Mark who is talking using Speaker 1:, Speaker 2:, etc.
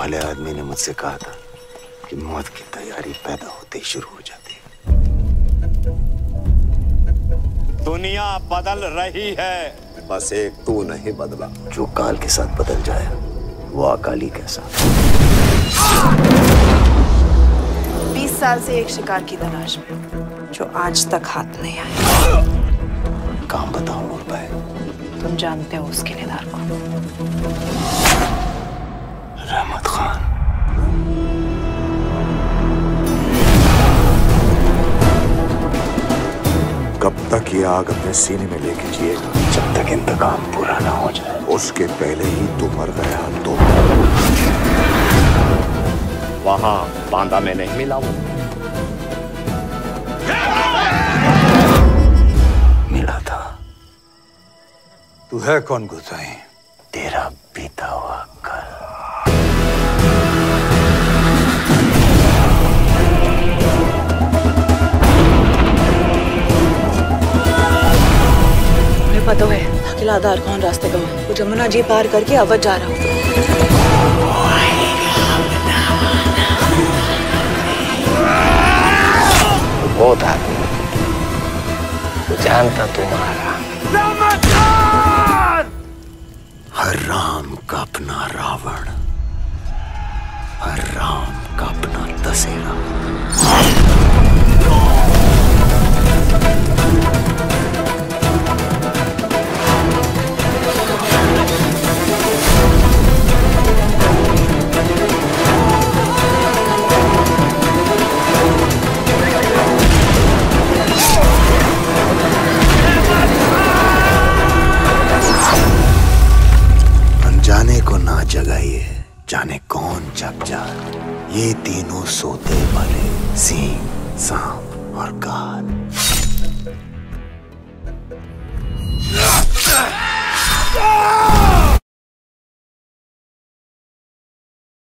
Speaker 1: भले आदमी ने मुझसे कहा था कि मौत की तैयारी पैदा होते ही शुरू हो जाती है।
Speaker 2: दुनिया बदल रही है,
Speaker 3: बस एक तू नहीं बदला।
Speaker 1: जो काल के साथ बदल जाए वो अकाली कैसा।
Speaker 4: 20 साल से एक शिकार की तलाश में जो आज तक हाथ नहीं आया।
Speaker 1: काम बताओ नूर भाई।
Speaker 4: तुम जानते हो उसके किरदार को।
Speaker 1: रहमत खान।
Speaker 3: कब तक ये आग अपने सीने में लेके जिएगा?
Speaker 1: जब तक इंतकाम पूरा ना हो जाए।
Speaker 3: उसके पहले ही तू मर गया तो। वहां बांदा में नहीं मिला वो।
Speaker 1: मिला था।
Speaker 3: तू है कौन गुसाई?
Speaker 1: तेरा बीता हुआ कल।
Speaker 4: मुझे पता है अकेला आधार कौन रास्ते का है। वो जमुना जी पार करके अवध जा रहा हूँ।
Speaker 1: बहुत आदमी वो जानता तुम्हारा। हर राम का अपना रावण, हर राम का अपना दशहरा। जाने को ना जगाइए, जाने कौन जग जाए। ये तीनों सोते वाले सिंह सांप